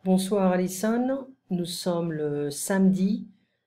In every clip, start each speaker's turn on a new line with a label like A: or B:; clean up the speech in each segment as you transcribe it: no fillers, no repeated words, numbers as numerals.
A: Bonsoir Alison, nous sommes le samedi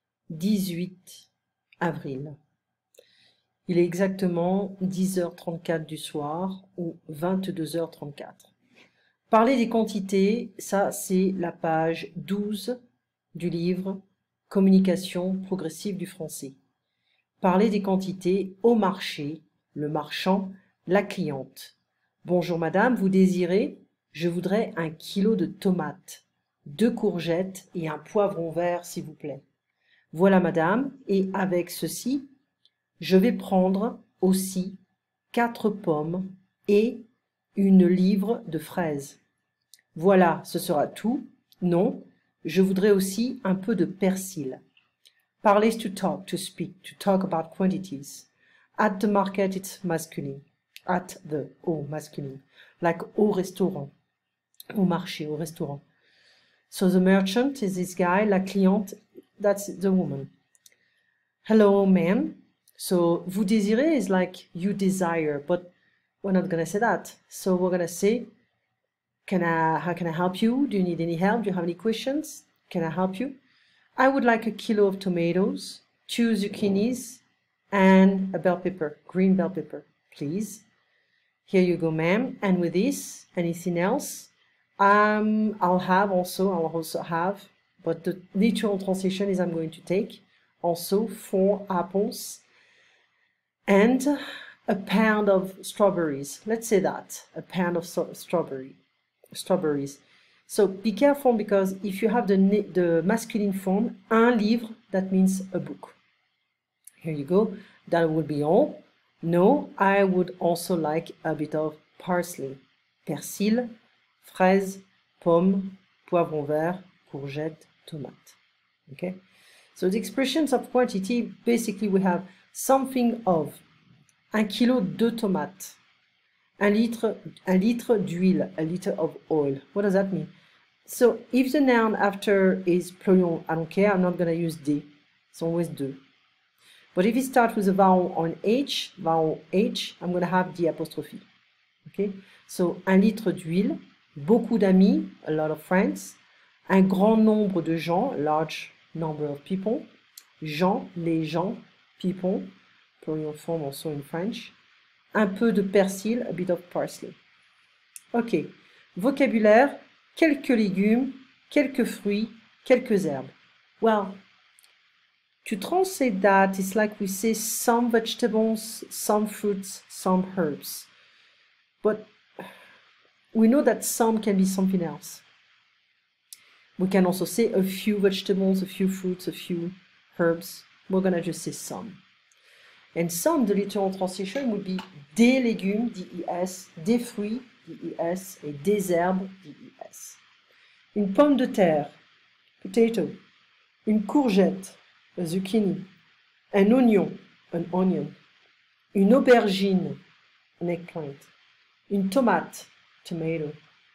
A: 18 avril. Il est exactement 10h34 du soir ou 22h34. Parler des quantités, ça c'est la page 12 du livre Communication progressive du français. Parler des quantités au marché, le marchand, la cliente. Bonjour madame, vous désirez? Je voudrais 1 kilo de tomates, 2 courgettes et un poivron vert s'il vous plaît. Voilà madame, et avec ceci, je vais prendre aussi 4 pommes et une livre de fraises. Voilà, ce sera tout. Non, je voudrais aussi un peu de persil. Parler is to talk, to speak, to talk about quantities. At the market, it's masculine. At the, masculine. Like au restaurant. Au marché, au restaurant. So the merchant is this guy, la cliente, that's the woman. Hello, ma'am. So, vous désirez is like you desire, but we're not going to say that. So we're going to say, how can I help you? Do you need any help? Do you have any questions? Can I help you? I would like 1 kilo of tomatoes, 2 zucchinis, and a bell pepper, green bell pepper, please. Here you go, ma'am. And with this, anything else? I'll also have, but the literal translation is I'm going to take also 4 apples and a pound of strawberries. Let's say that, a pound of strawberries. So be careful because if you have the masculine form, un livre, that means a book. Here you go. That would be all. No, I would also like a bit of parsley. Persil, fraises, pommes, poivron vert, courgette, tomate. Okay? So the expressions of quantity, basically we have something of 1 kilo de tomates, 1 litre d'huile, a liter of oil. What does that mean? So if the noun after is plural, I don't care, I'm not going to use des. It's always de. But if it starts with a vowel on H, I'm going to have the apostrophe. Okay? So 1 litre d'huile, beaucoup d'amis, a lot of friends, un grand nombre de gens, large number of people, gens, les gens, people, plural form also in French, un peu de persil, a bit of parsley. Ok, vocabulaire, quelques légumes, quelques fruits, quelques herbes. Well, to translate that, it's like we say some vegetables, some fruits, some herbs. But we know that some can be something else. We can also say a few vegetables, a few fruits, a few herbs. We're going to just say some. And some, the literal translation would be des légumes, D-E-S, des fruits, D-E-S, et des herbes, D-E-S. Une pomme de terre, potato. Une courgette, a zucchini. Un oignon, an onion. Une aubergine, an eggplant. Une tomate, tomato.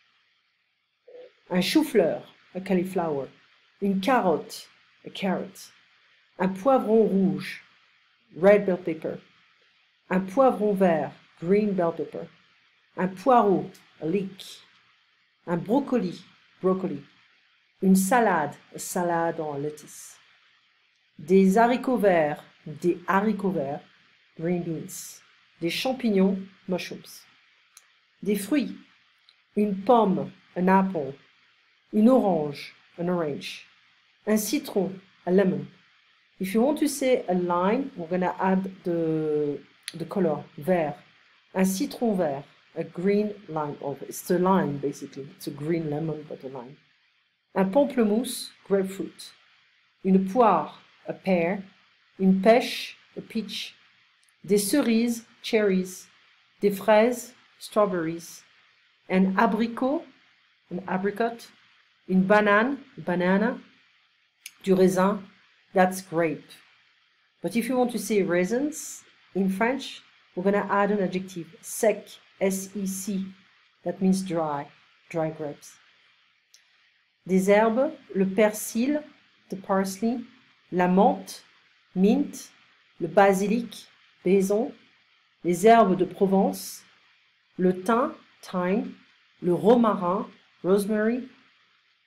A: Un chou-fleur, a cauliflower. Une carotte, a carrot. Un poivron rouge, red bell pepper. Un poivron vert, green bell pepper. Un poireau, a leek. Un brocoli, broccoli. Une salade, a salad or a lettuce. Des haricots verts, green beans. Des champignons, mushrooms. Des fruits, une pomme, an apple. Une orange, an orange. Un citron, a lemon. If you want to say a lime, we're going to add the color, vert. Un citron vert, a green lime. Oh, it's a lime, basically. It's a green lemon, but a lime. Un pamplemousse, grapefruit. Une poire, a pear. Une pêche, a peach. Des cerises, cherries. Des fraises, strawberries. Un abricot, an apricot. Une banane, banana. Du raisin, that's grape. But if you want to say raisins in French, we're going to add an adjective, sec, S-E-C. That means dry, dry grapes. Des herbes, le persil, the parsley, la menthe, mint, le basilic, basil, les herbes de Provence, le thym, thyme, le romarin, rosemary,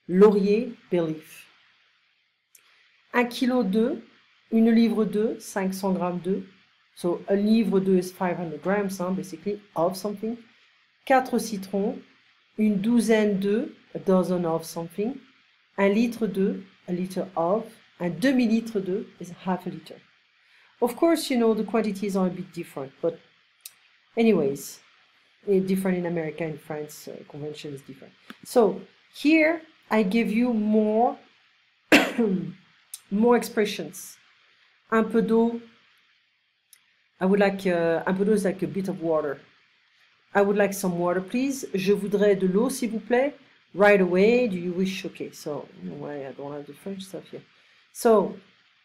A: laurier, bay leaf. 1 kilo d'œufs, une livre d'œufs, 500 grammes d'œufs. So a livre d'œufs is 500 grams, basically, of something. 4 citrons, une douzaine d'œufs, a dozen of something. 1 litre d'œufs, a liter of. Un demi-litre d'œufs is half a liter. Of course, you know, the quantities are a bit different, but anyways, different in America, in France, convention is different. So here I give you more, more expressions. Un peu d'eau. I would like, un peu d'eau is like a bit of water. I would like some water, please. Je voudrais de l'eau, s'il vous plaît. Right away. Do you wish? Okay, so no way, I don't have the French stuff here. So,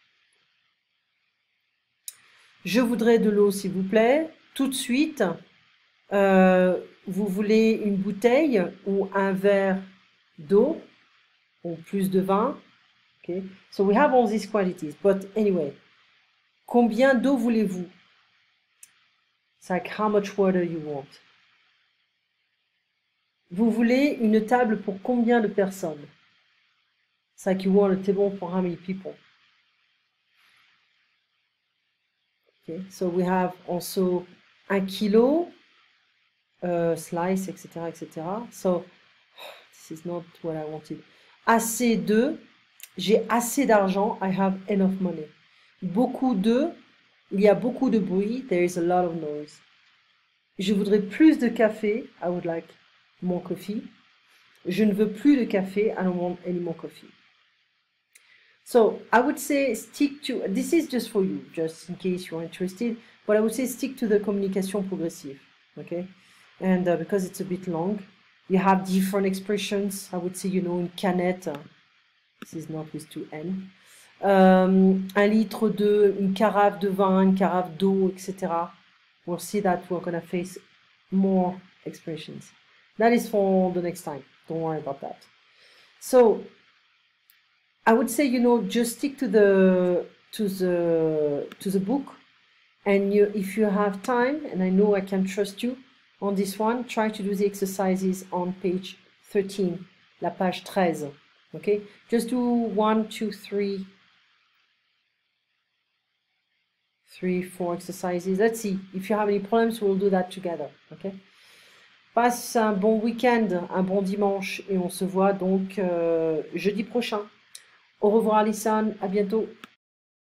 A: je voudrais de l'eau, s'il vous plaît. Tout de suite, vous voulez une bouteille ou un verre d'eau ou plus de vin. Okay, so we have all these quantities, but anyway, combien d'eau voulez-vous? It's like how much water you want. Vous voulez une table pour combien de personnes? It's like you want a table for how many people? Okay, so we have also 1 kilo, slice, etc., etc. So, this is not what I wanted. Assez de, j'ai assez d'argent, I have enough money. Beaucoup de, il y a beaucoup de bruit, there is a lot of noise. Je voudrais plus de café, I would like more coffee. Je ne veux plus de café, I don't want any more coffee. So I would say stick to, this is just for you, just in case you're interested, but I would say stick to the communication progressive, okay? And because it's a bit long, you have different expressions. I would say, you know, une canette, this is not with 2N. 1 litre de, une carafe de vin, une carafe d'eau, etc. We'll see that we're going to face more expressions. That is for the next time. Don't worry about that. So I would say, you know, just stick to the book, and if you have time, and I know I can trust you on this one, try to do the exercises on page 13, la page 13. Okay, just do 1, 2, 3, 4 exercises. Let's see if you have any problems. We'll do that together. Okay. Passe un bon week-end, un bon dimanche, et on se voit donc jeudi prochain. Au revoir Alison, à bientôt.